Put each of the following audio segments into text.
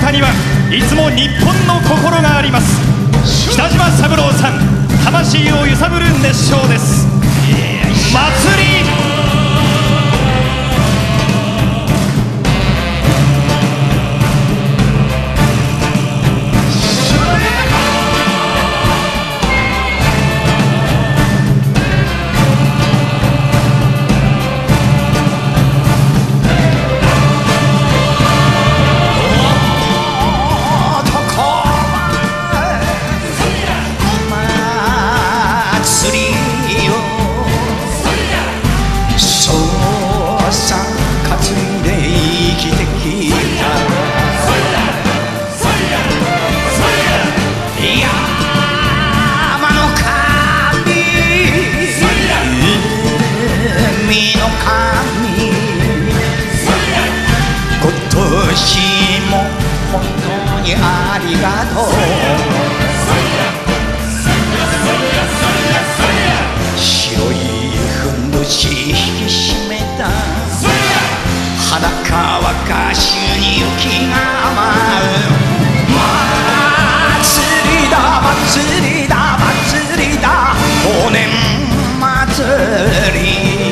中にはいつも日本の心があります。北島三郎さん、魂を揺さぶる熱唱です。祭り。 今年も本当にありがとう。白いふんどし引き締めた裸は歌手に雪が舞う。祭りだ祭りだ祭りだお年祭り。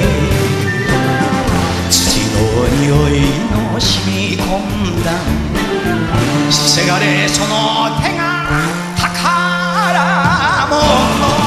土の匂いの染み込んだせがれその手が宝物。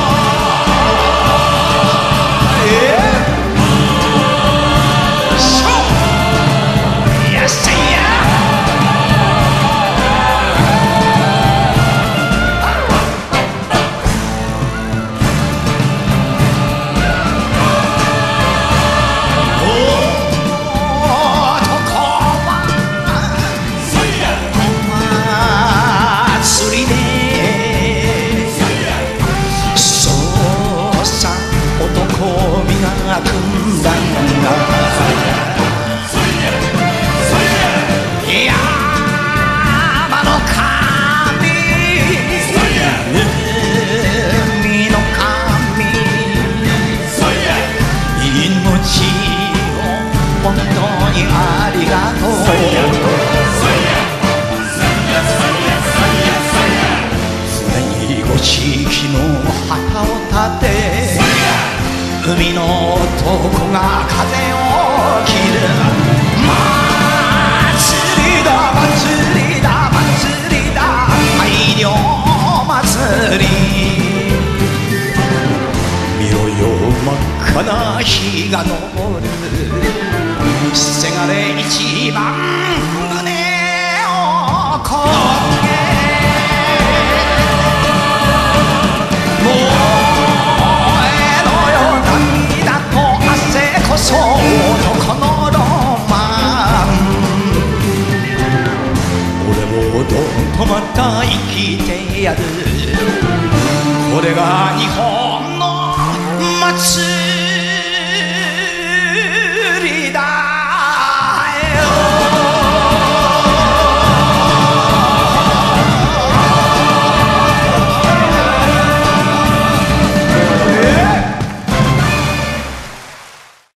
本当にありがとう。船にご地域の旗を立て海の男が風を切る。祭りだ祭りだ祭りだ大漁祭り。見ろよ真っ赤な日が昇る。せがれ一番胸をこげ燃えろよ涙と汗こそ男のロマン。俺もどんとまた生きてやる。これが日本